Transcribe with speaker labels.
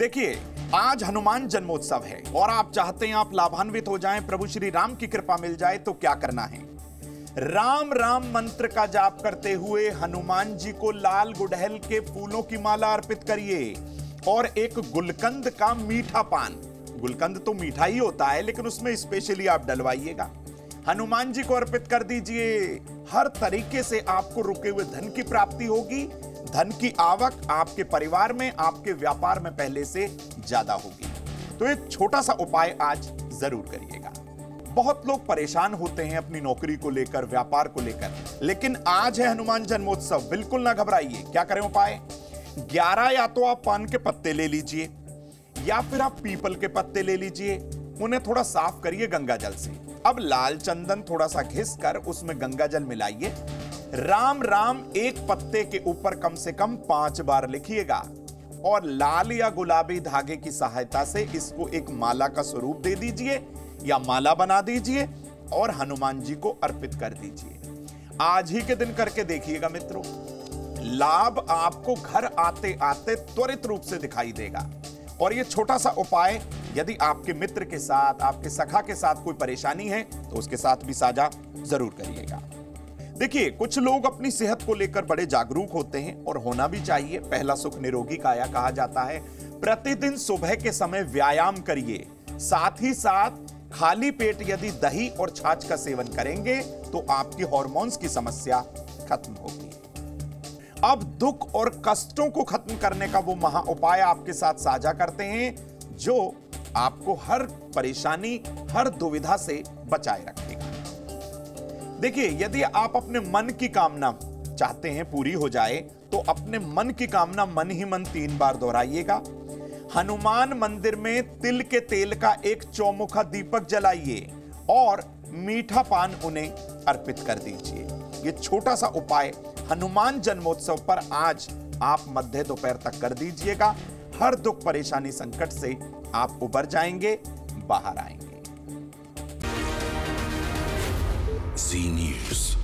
Speaker 1: देखिए, आज हनुमान जन्मोत्सव है और आप चाहते हैं आप लाभान्वित हो जाएं, प्रभु श्री राम की कृपा मिल जाए, तो क्या करना है? राम राम मंत्र का जाप करते हुए हनुमान जी को लाल गुड़हल के फूलों की माला अर्पित करिए और एक गुलकंद का मीठा पान। गुलकंद तो मीठा ही होता है, लेकिन उसमें स्पेशली आप डलवाइएगा। हनुमान जी को अर्पित कर दीजिए। हर तरीके से आपको रुके हुए धन की प्राप्ति होगी। धन की आवक आपके परिवार में, आपके व्यापार में पहले से ज्यादा होगी। तो एक छोटा सा उपाय आज जरूर करिएगा। बहुत लोग परेशान होते हैं अपनी नौकरी को लेकर, व्यापार को लेकर, लेकिन आज है हनुमान जन्मोत्सव, बिल्कुल ना घबराइए। क्या करें उपाय? 11 या तो आप पान के पत्ते ले लीजिए या फिर आप पीपल के पत्ते ले लीजिए। उन्हें थोड़ा साफ करिए गंगा जल से। अब लाल चंदन थोड़ा सा घिसकर उसमें गंगा जल मिलाइए। राम राम एक पत्ते के ऊपर कम से कम 5 बार लिखिएगा और लाल या गुलाबी धागे की सहायता से इसको एक माला का स्वरूप दे दीजिए या माला बना दीजिए और हनुमान जी को अर्पित कर दीजिए। आज ही के दिन करके देखिएगा मित्रों, लाभ आपको घर आते आते त्वरित रूप से दिखाई देगा। और यह छोटा सा उपाय यदि आपके मित्र के साथ, आपके सखा के साथ कोई परेशानी है तो उसके साथ भी साझा जरूर करिएगा। देखिए, कुछ लोग अपनी सेहत को लेकर बड़े जागरूक होते हैं और होना भी चाहिए। पहला सुख निरोगी काया कहा जाता है। प्रतिदिन सुबह के समय व्यायाम करिए, साथ ही साथ खाली पेट यदि दही और छाछ का सेवन करेंगे तो आपकी हार्मोन्स की समस्या खत्म होगी। अब दुख और कष्टों को खत्म करने का वो महा उपाय आपके साथ साझा करते हैं जो आपको हर परेशानी, हर दुविधा से बचाए रखेगा। देखिए, यदि आप अपने मन की कामना चाहते हैं पूरी हो जाए तो अपने मन की कामना मन ही मन 3 बार दोहराइएगा। हनुमान मंदिर में तिल के तेल का एक चौमुखा दीपक जलाइए और मीठा पान उन्हें अर्पित कर दीजिए। ये छोटा सा उपाय हनुमान जन्मोत्सव पर आज आप मध्य दोपहर तक कर दीजिएगा। हर दुख, परेशानी, संकट से आप उबर जाएंगे, बाहर आएंगे।
Speaker 2: Zee News.